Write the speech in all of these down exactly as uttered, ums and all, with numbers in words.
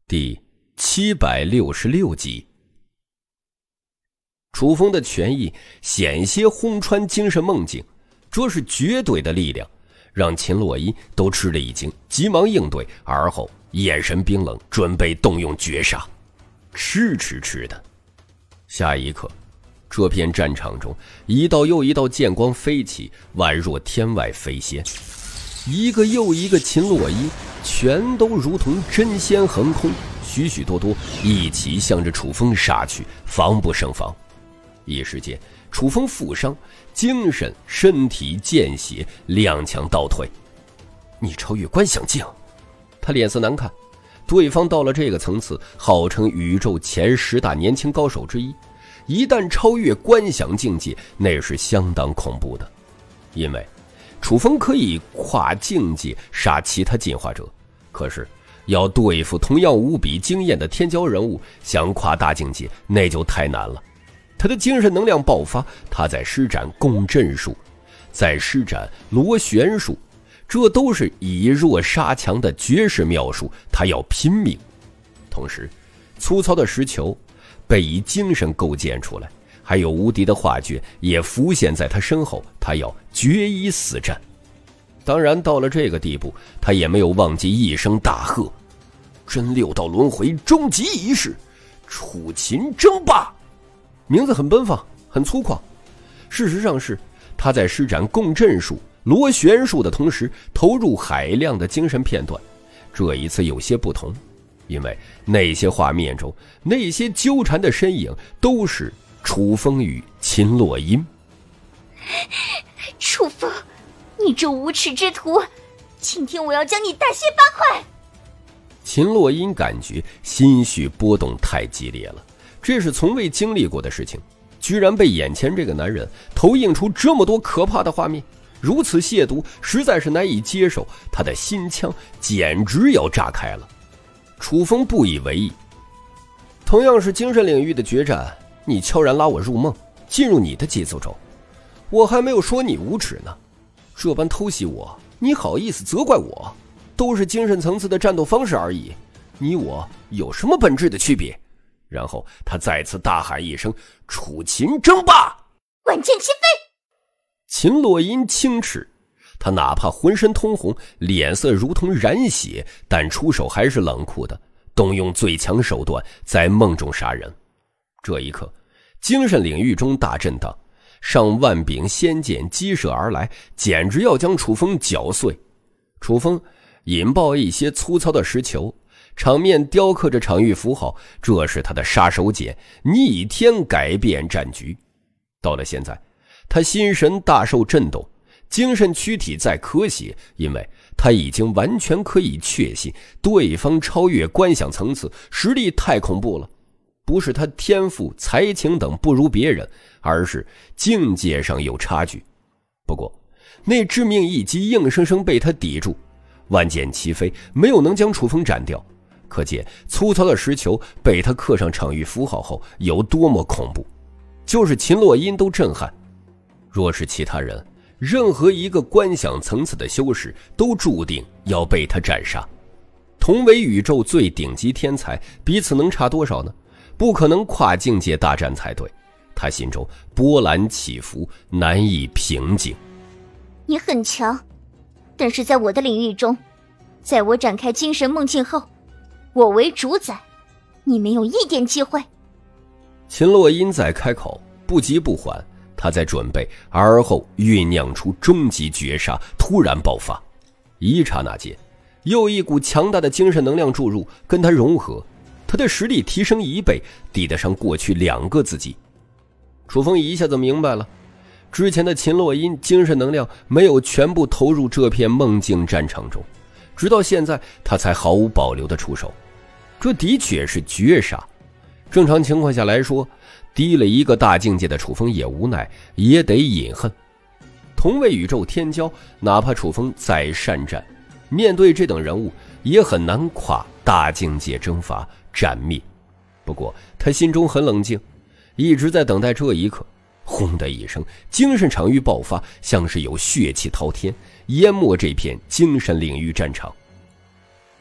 第七百六十六集。楚风的权益险些轰穿精神梦境，这是绝对的力量，让秦洛伊都吃了一惊，急忙应对，而后眼神冰冷，准备动用绝杀。吃吃吃的，下一刻，这片战场中，一道又一道剑光飞起，宛若天外飞仙。一个又一个秦洛伊全都如同真仙横空，许许多多一起向着楚风杀去，防不胜防。一时间，楚风负伤，精神身体见血，踉跄倒退。你超越观想境，他脸色难看。对方到了这个层次，号称宇宙前十大年轻高手之一，一旦超越观想境界，那是相当恐怖的。因为楚风可以跨境界杀其他进化者，可是要对付同样无比惊艳的天骄人物，想跨大境界那就太难了。他的精神能量爆发，他在施展共振术，在施展螺旋术，这都是以弱杀强的绝世妙术，他要拼命。同时，粗糙的石球被以精神构建出来，还有无敌的画卷也浮现在他身后，他要决一死战。当然到了这个地步，他也没有忘记一声大喝：真六道轮回终极仪式，楚秦争霸。名字很奔放，很粗犷，事实上是他在施展共振术、螺旋术的同时，投入海量的精神片段。这一次有些不同，因为那些画面中那些纠缠的身影都是楚风与秦洛音。 楚风，你这无耻之徒，今天我要将你大卸八块！ 秦洛音感觉心绪波动太激烈了，这是从未经历过的事情，居然被眼前这个男人投映出这么多可怕的画面，如此亵渎实在是难以接受，他的心腔简直要炸开了。楚风不以为意，同样是精神领域的决战，你悄然拉我入梦，进入你的节奏中，我还没有说你无耻呢，这般偷袭我，你好意思责怪我？都是精神层次的战斗方式而已，你我有什么本质的区别？然后他再次大喊一声：楚秦争霸！ 万箭齐飞！ 秦洛音轻斥，他哪怕浑身通红，脸色如同染血，但出手还是冷酷的，动用最强手段，在梦中杀人。这一刻，精神领域中大震荡，上万柄仙剑激射而来，简直要将楚风搅碎。楚风引爆一些粗糙的石球，场面雕刻着场域符号，这是他的杀手锏，逆天改变战局。到了现在，他心神大受震动，精神躯体在咳血，因为他已经完全可以确信对方超越观想层次，实力太恐怖了。不是他天赋、才情等不如别人，而是境界上有差距。不过那致命一击硬生生被他抵住，万箭齐飞，没有能将楚风斩掉。可见粗糙的石球被他刻上场域符号后有多么恐怖，就是秦洛音都震撼。若是其他人，任何一个观想层次的修士都注定要被他斩杀。同为宇宙最顶级天才，彼此能差多少呢？不可能跨境界大战才对。他心中波澜起伏，难以平静。 你很强，但是在我的领域中，在我展开精神梦境后，我为主宰，你没有一点机会。 秦洛音在开口，不急不缓，他在准备，而后酝酿出终极绝杀，突然爆发。一刹那间，又一股强大的精神能量注入，跟他融合，他的实力提升一倍，抵得上过去两个自己。楚风一下子明白了，之前的秦洛音精神能量没有全部投入这片梦境战场中，直到现在他才毫无保留地出手。这的确是绝杀。正常情况下来说，低了一个大境界的楚风也无奈，也得饮恨。同为宇宙天骄，哪怕楚风再善战，面对这等人物也很难跨大境界征伐斩灭。不过他心中很冷静，一直在等待这一刻。轰的一声，精神场域爆发，像是有血气滔天，淹没这片精神领域战场。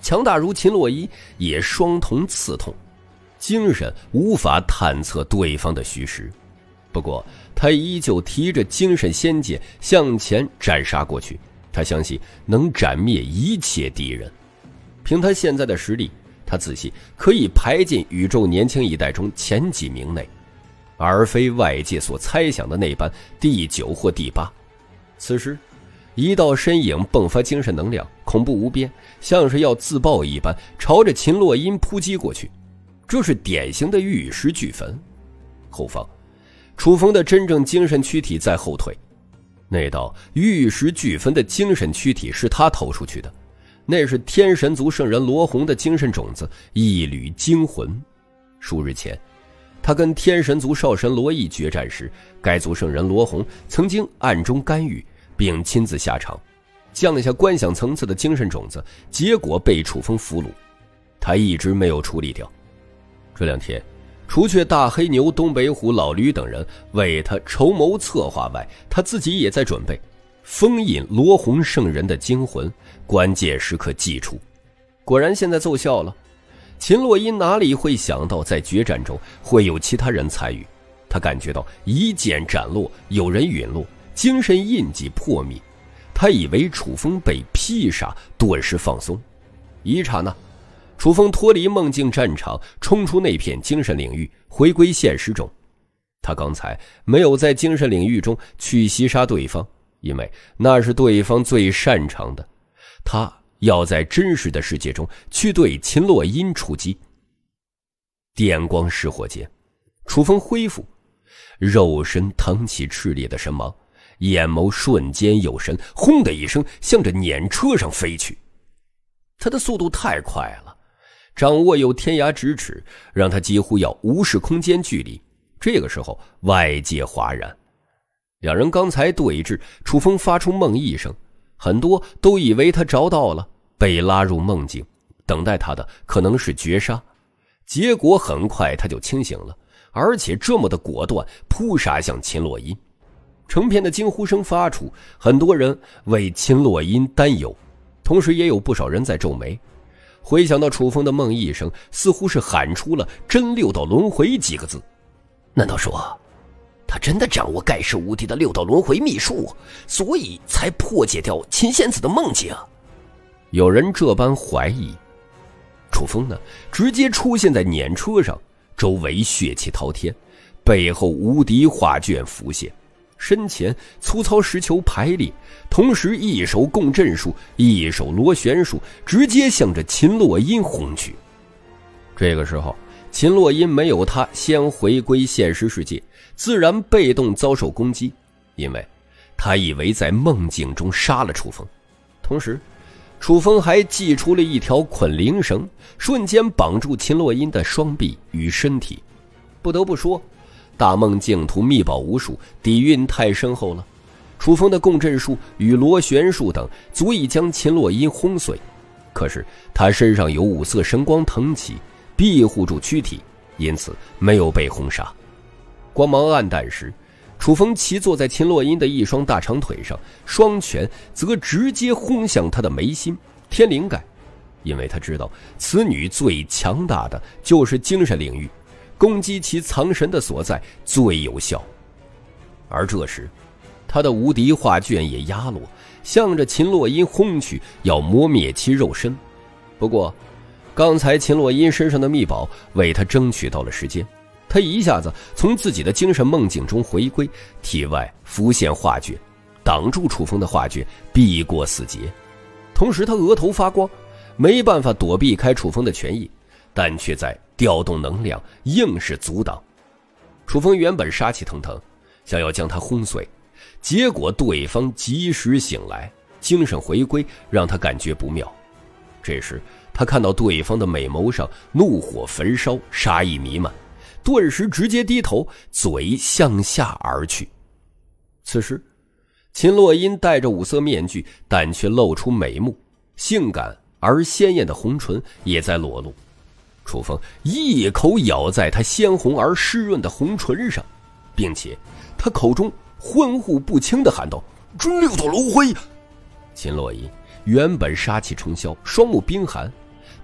强大如秦洛伊也双瞳刺痛，精神无法探测对方的虚实。不过他依旧提着精神仙剑向前斩杀过去，他相信能斩灭一切敌人。凭他现在的实力，他自信可以排进宇宙年轻一代中前几名内，而非外界所猜想的那般第九或第八。此时一道身影迸发精神能量，恐怖无边，像是要自爆一般，朝着秦洛音扑击过去。这是典型的玉石俱焚。后方楚风的真正精神躯体在后退，那道玉石俱焚的精神躯体是他投出去的，那是天神族圣人罗红的精神种子，一缕精魂。数日前他跟天神族少神罗毅决战时，该族圣人罗红曾经暗中干预，并亲自下场降下观想层次的精神种子，结果被楚风俘虏，他一直没有处理掉。这两天除却大黑牛、东北虎、老驴等人为他筹谋策划外，他自己也在准备封印罗红圣人的精魂，关键时刻祭出。果然现在奏效了。秦洛音哪里会想到在决战中会有其他人参与，他感觉到一剑斩落，有人陨落，精神印记破灭，他以为楚风被劈杀，顿时放松。一刹那，楚风脱离梦境战场，冲出那片精神领域，回归现实中。他刚才没有在精神领域中去袭杀对方，因为那是对方最擅长的，他要在真实的世界中去对秦洛音出击。电光石火间，楚风恢复，肉身腾起炽烈的神芒，眼眸瞬间有神，轰的一声向着辇车上飞去。他的速度太快了，掌握有天涯咫尺，让他几乎要无视空间距离。这个时候外界哗然，两人刚才对峙，楚风发出梦一声，很多都以为他着道了，被拉入梦境，等待他的可能是绝杀。结果很快他就清醒了，而且这么的果断，扑杀向秦洛音。成片的惊呼声发出，很多人为秦洛音担忧，同时也有不少人在皱眉。回想到楚风的梦一声，似乎是喊出了真六道轮回几个字。难道说他真的掌握盖世无敌的六道轮回秘术，所以才破解掉秦仙子的梦境？有人这般怀疑。楚风呢，直接出现在辇车上，周围血气滔天，背后无敌画卷浮现，身前粗糙石球排列，同时一手共振术，一手螺旋术，直接向着秦洛音轰去。这个时候秦洛音没有他先回归现实世界，自然被动遭受攻击，因为他以为在梦境中杀了楚风。同时楚风还祭出了一条捆灵绳，瞬间绑住秦洛音的双臂与身体。不得不说，大梦净土秘宝无数，底蕴太深厚了。楚风的共振术与螺旋术等足以将秦洛音轰碎，可是他身上有五色神光腾起，庇护住躯体，因此没有被轰杀。光芒暗淡时，楚风骑坐在秦洛音的一双大长腿上，双拳则直接轰向他的眉心天灵盖，因为他知道此女最强大的就是精神领域，攻击其藏神的所在最有效。而这时他的无敌画卷也压落，向着秦洛音轰去，要磨灭其肉身。不过刚才秦洛音身上的秘宝为他争取到了时间，他一下子从自己的精神梦境中回归，体外浮现画卷，挡住楚风的画卷，避过死劫。同时他额头发光，没办法躲避开楚风的拳印，但却在调动能量，硬是阻挡。楚风原本杀气腾腾，想要将他轰碎，结果对方及时醒来，精神回归，让他感觉不妙。这时他看到对方的美眸上怒火焚烧，杀意弥漫，顿时直接低头，嘴向下而去。此时秦洛音戴着五色面具，但却露出美目，性感而鲜艳的红唇也在裸露。楚风一口咬在她鲜红而湿润的红唇上，并且他口中昏糊不清地喊道：“真六道轮回！”秦洛音原本杀气冲霄，双目冰寒，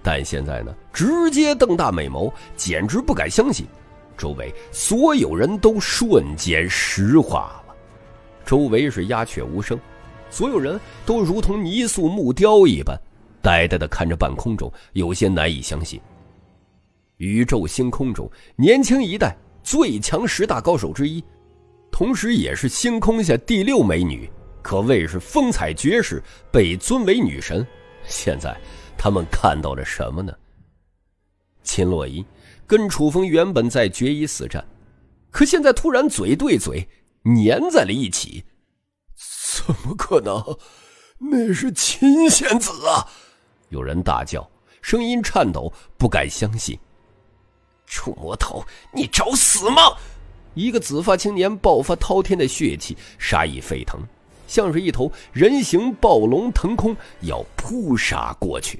但现在呢，直接瞪大美眸，简直不敢相信。周围所有人都瞬间石化了，周围是鸦雀无声，所有人都如同泥塑木雕一般，呆呆地看着半空中，有些难以相信。宇宙星空中年轻一代最强十大高手之一，同时也是星空下第六美女，可谓是风采绝世，被尊为女神。现在他们看到了什么呢？秦洛伊跟楚风原本在决一死战，可现在突然嘴对嘴粘在了一起。 怎么可能？那是秦仙子啊！ 有人大叫，声音颤抖，不敢相信。 楚魔头，你找死吗？ 一个紫发青年爆发滔天的血气，杀意沸腾，像是一头人形暴龙腾空，要扑杀过去。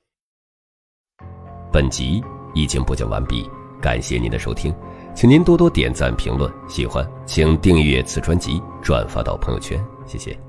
本集已经播讲完毕，感谢您的收听，请您多多点赞评论，喜欢请订阅此专辑，转发到朋友圈，谢谢。